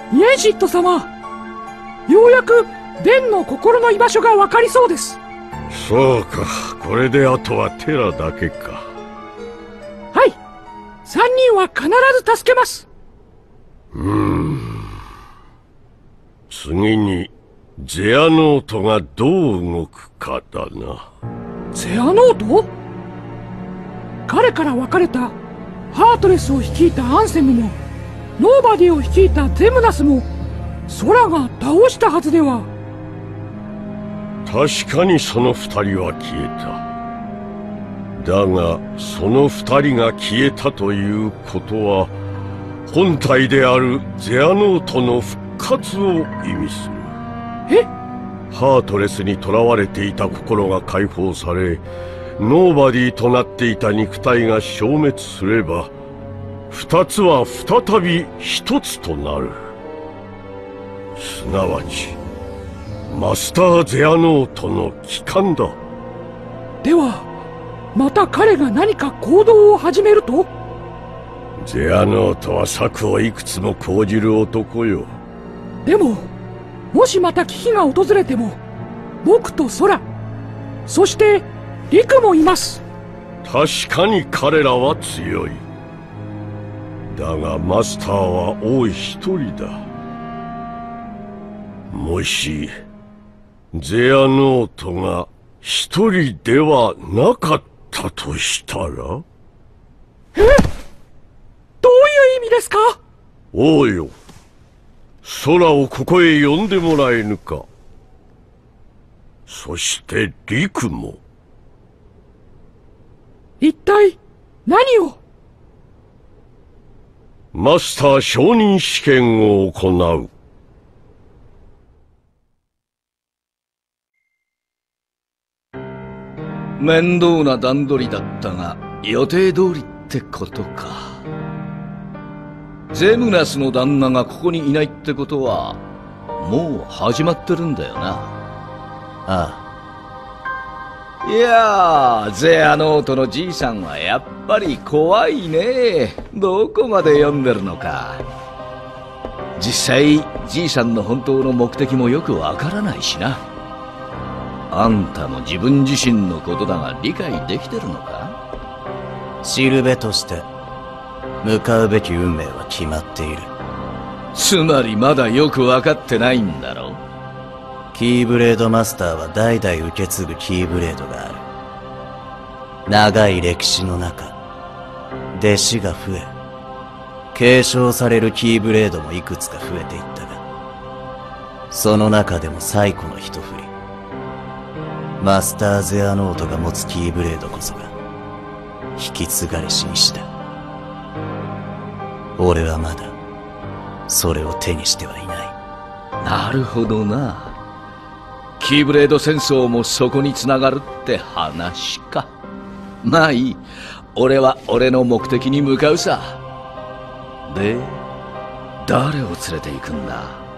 イエンシット様、ようやくベンの心の居場所がわかりそうです。 そうか、これであとはテラだけか。 はい、3人は必ず助けます。 次にゼアノートがどう動くかだな。 ゼアノート？彼から別れたハートレスを率いたアンセムもノーバディを率いたゼムナスも空が倒したはずでは。 確かにその2人は消えた。だがその2人が消えたということは本体であるゼアノートの復活を意味する。 え？ ハートレスに囚われていた心が解放され、ノーバディとなっていた肉体が消滅すれば、2つは再び1つとなる。すなわちマスター・ゼアノートの帰還だ。 ではまた彼が何か行動を始めると？ ゼアノートは策をいくつも講じる男よ。 でももしまた危機が訪れても僕と空、そしてリクもいます。 確かに彼らは強い。だがマスターは王一人だ。もしゼアノートが一人ではなかったとしたら？ どういう意味ですか？ 王よ、空をここへ呼んでもらえぬか。そしてリクも。 一体何を？ マスター承認試験を行う。 面倒な段取りだったが予定通りってことか。ゼムナスの旦那がここにいないってことはもう始まってるんだよな。ああ。いやー、ゼアノートのじいさんはやっぱり怖いね。どこまで読んでるのか。実際じいさんの本当の目的もよくわからないしな。あんたも自分自身のことだが理解できてるのか？ しるべとして向かうべき運命は決まっている。 つまりまだよく分かってないんだろ？ キーブレードマスターは代々受け継ぐキーブレードがある。長い歴史の中、弟子が増え、継承されるキーブレードもいくつか増えていったが、その中でも最古の一振り、マスター・ゼアノートが持つキーブレードこそが引き継がれし石だ。俺はまだそれを手にしてはいない。 なるほどな。キーブレード戦争もそこに繋がるって話か。まあいい。俺は俺の目的に向かうさ。で、誰を連れて行くんだ？